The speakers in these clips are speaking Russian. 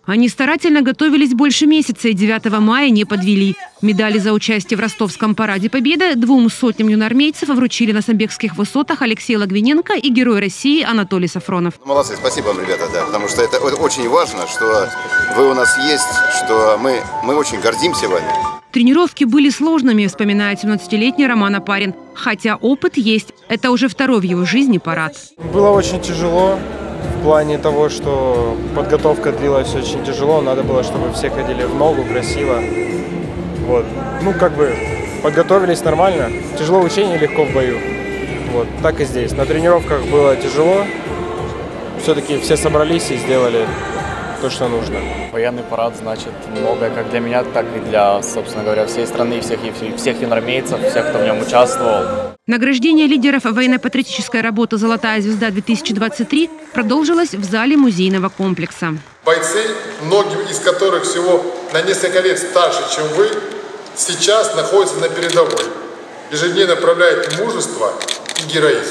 Они старательно готовились больше месяца и 9 мая не подвели. Медали за участие в ростовском параде Победы 200 юноармейцев вручили на Самбекских высотах Алексей Логвиненко и Герой России Анатолий Сафронов. Молодцы, спасибо вам, ребята, да, потому что это очень важно, что вы у нас есть, что мы очень гордимся вами. Тренировки были сложными, вспоминает 17-летний Роман Опарин. Хотя опыт есть. Это уже второй в его жизни парад. Было очень тяжело. В плане того, что подготовка длилась очень тяжело, надо было, чтобы все ходили в ногу красиво. Вот. Ну, как бы подготовились нормально. Тяжело в учении, легко в бою. Вот. Так и здесь. На тренировках было тяжело. Все-таки все собрались и сделали то, что нужно. Военный парад значит многое как для меня, так и для, собственно говоря, всей страны, всех юноармейцев, всех, кто в нем участвовал. Награждение лидеров военно-патриотической работы «Золотая звезда-2023» продолжилось в зале музейного комплекса. Бойцы, многие из которых всего на несколько лет старше, чем вы, сейчас находятся на передовой, ежедневно проявляют мужество и героизм.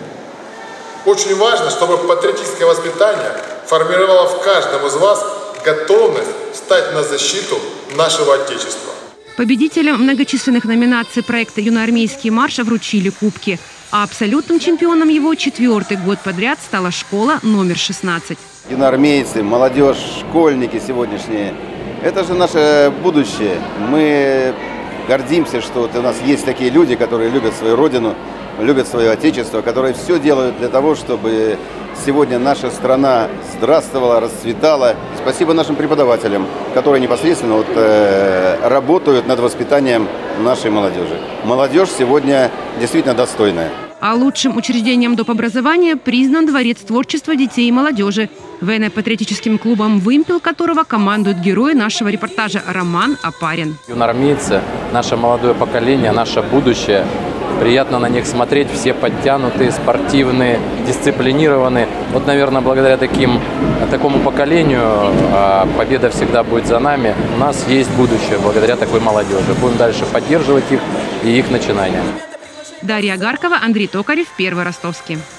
Очень важно, чтобы патриотическое воспитание формировало в каждом из вас готовность встать на защиту нашего Отечества. Победителям многочисленных номинаций проекта «Юноармейский марш» вручили кубки. А абсолютным чемпионом его 4-й год подряд стала школа номер 16. Юноармейцы, молодежь, школьники сегодняшние – это же наше будущее. Мы гордимся, что вот у нас есть такие люди, которые любят свою родину, любят свое Отечество, которые все делают для того, чтобы сегодня наша страна здравствовала, расцветала. Спасибо нашим преподавателям, которые непосредственно работают над воспитанием нашей молодежи. Молодежь сегодня действительно достойная. А лучшим учреждением доп. Образования признан Дворец творчества детей и молодежи, военно-патриотическим клубом «Вымпел», которого командует герой нашего репортажа Роман Опарин. Юноармейцы, наше молодое поколение, наше будущее. Приятно на них смотреть, все подтянутые, спортивные, дисциплинированные. Вот, наверное, благодаря такому поколению победа всегда будет за нами. У нас есть будущее благодаря такой молодежи. Будем дальше поддерживать их и их начинания. Дарья Агаркова, Андрей Токарев, Первый Ростовский.